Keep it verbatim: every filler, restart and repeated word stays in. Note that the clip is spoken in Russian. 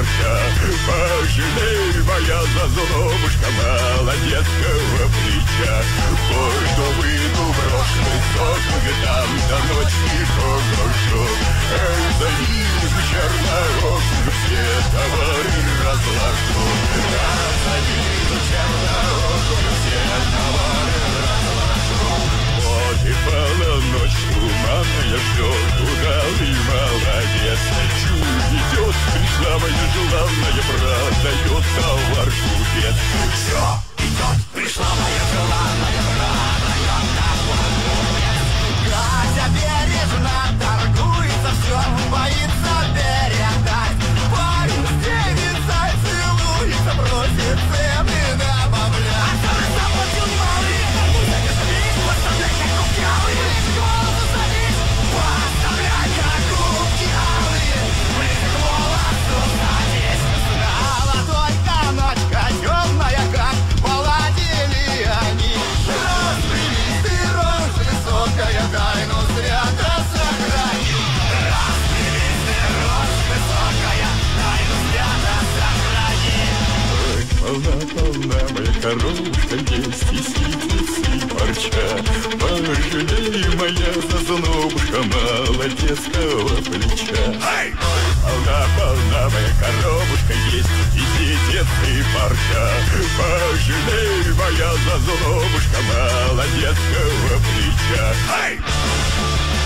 парча. Пожалей, моя зазубушка, молодецкого плеча. Ой, что выйду брошенный сок, там до ночи погрошу. Эй, за ним чернорог, все товары разложу. За ним чернорог, все товары разложу. Вот и полночь туманная ждет, удалый молодец. Чуть идет, пришла моя желанная, продает товар купец. Все идет, пришла моя желанная, продает товар купец. Катя бережно торгуется, все боится передать. Парень с девицей целуется, просит цены добавлять. А кто заплатил немалый, поставляй на кубки алые, голову садись, поставляй на кубки алые, ближе к волосу садись. Знала только ночка темная, как поладили они. Разбрелись ты, рожь высокая, тайну свято сохрани. Разбрелись ты, рожь высокая, тайну свято сохрани. Полна, полна моя коробушка, есть и ситницы, и парча. Пожалей, моя зазнобушка, молодецкого плеча. Полна, полна моя коробушка, есть и ситницы, и парча. Пожалей, моя зазнобушка, молодецкого плеча.